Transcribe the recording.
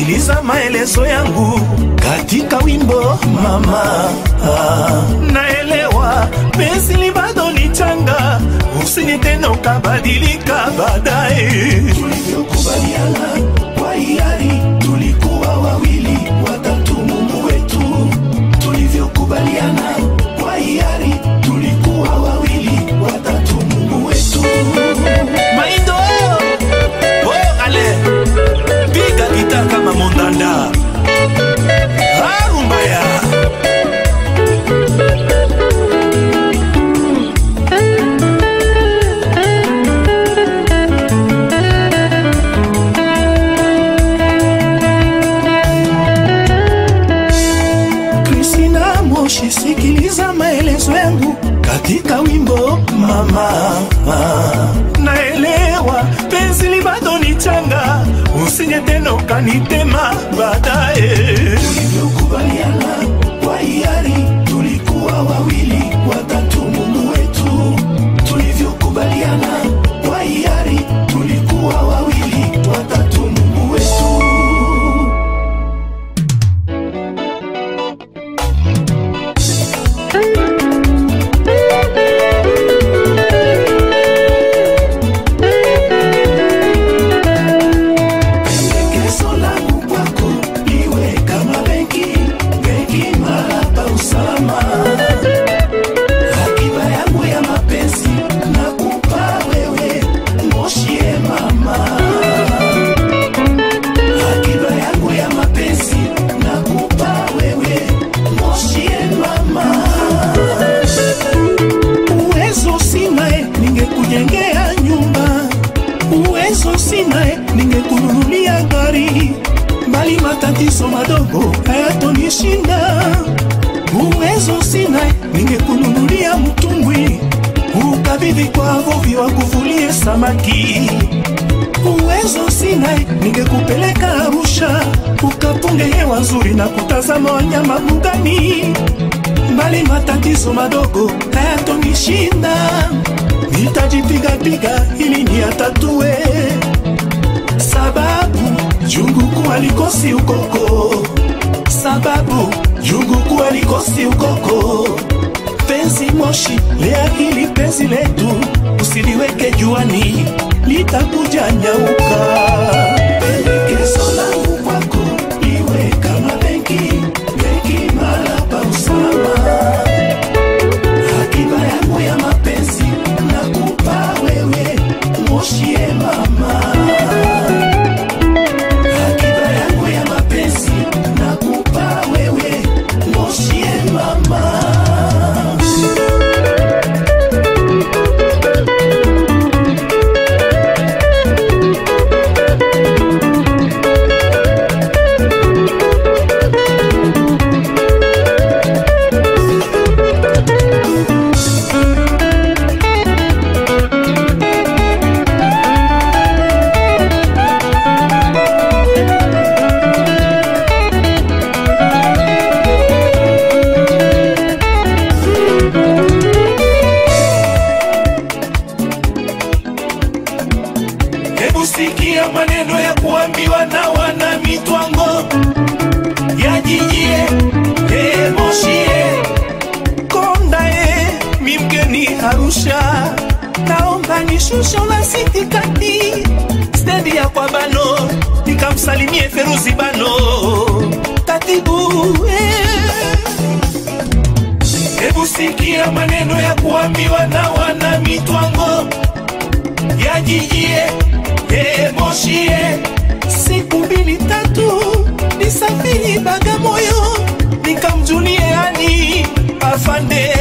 sikiliza maelezo yangu katika wimbo mama. Naelewa penzi bado ni changa, usini tena ukabadilika baadaye. Tulivyokubaliana kwa hiari, tulikuwa wawili watatu Mungu wetu. Tulivyokubaliana kwa hiari, tulikuwa wawili watatu Mungu wetu. Maindo ale piga gita kama mondanda harumbaya. Kristina Moshi, sikiliza maelezo yangu katika wimbo mama. Naelewa penzi bado ni changa, usije tena ukanitema baadaye. Tulivyokubaliana kwa hiari, tulikuwa wawili watatu Mungu wetu. Tulivyokubaliana kwa hiari, tulikuwa wawili watatu Mungu wetu. Ningekununulia gari, bali matatizo madogo hayatonishinda. Uwezo sina, ningekununulia mtumbwi, ukabidhi kwa wavuvi wa kuvulie samaki. Uwezo sina, ningekupeleka Arusha, ukapunge hewa nzuri na kutazama wanyama mbugani, bali matatizo madogo hayatonishinda. Nitajipiga ili niyatatue, sababu jungu alikosi ukoko. Sababu jungu alikosi ukoko. Penzi Moshi, lea hili penzi letu, usiliweke juani, litakuja nyauka. Pendekezo langu kwako, iwe kama benki mara pa usalama. Akiba yangu ya mapenzi nakupa wewe, Moshi mama. Akiba yangu ya mapenzi nakupa wewe, Moshi mama. Sikia maneno ya kuambiwa na wana mitwango ya jijie, Moshie konda mimgeni Arusha, naomba nishushe na siti kati stendi ya kwa bano, nikamsalimie Feruzi Bano katibu. Hebu sikia maneno ya kuambiwa na wana mitwango ya jijie, Moshie. Siku mbili tatu nisafiri Bagamoyo, nikamjulie ani afande